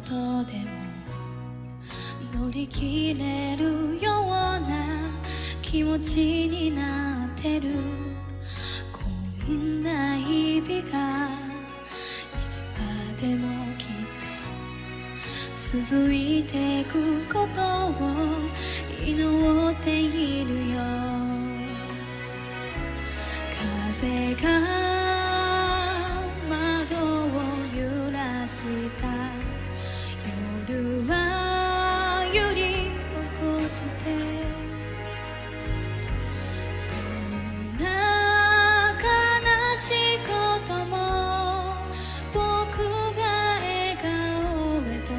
とでも乗り切れるような気持ちになってる。こんな日々がいつまでもきっと続いていくことを祈っているよ。風が窓を揺らした夜は揺り起こしてどんな悲しいことも僕が笑顔へと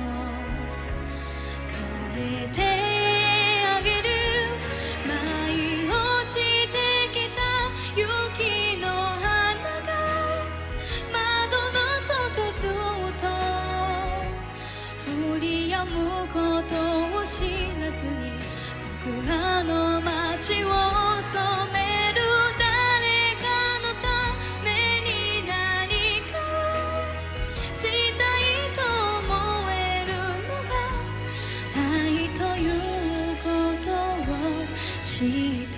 変えてあげる。舞い落ちてきた雪の花が窓の外ずっと降り止むことを知らずに僕らの街を染める。誰かのために何かをしたいと思えるのが愛ということを知った。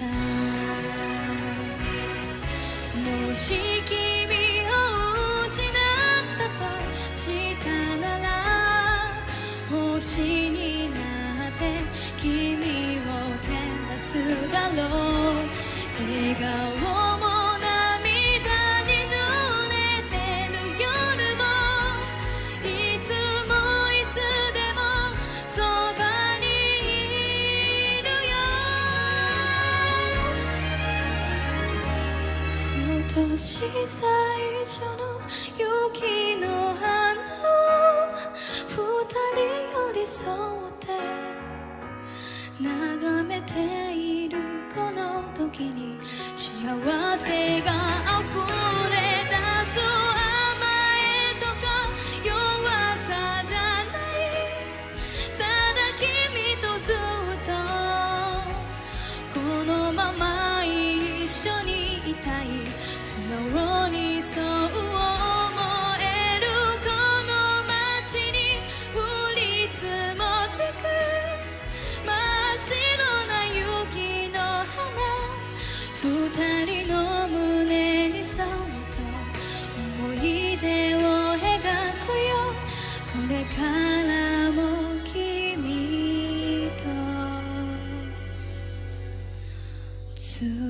もし君を失ったとしたなら星になって君を照らすだろう。笑顔も涙に濡れてる夜もいつもいつでもそばにいるよ。今年最初の雪の花を二人寄り添って眺めているこの時に幸せが溢れ出す。甘えとか弱さじゃない、ただ君とずっとこのまま一緒にいたい。素直にそう思えるこの街に降り積もってく真っ白な雪の花、二人の胸にそっと思い出を描くよ。これからも君とずっと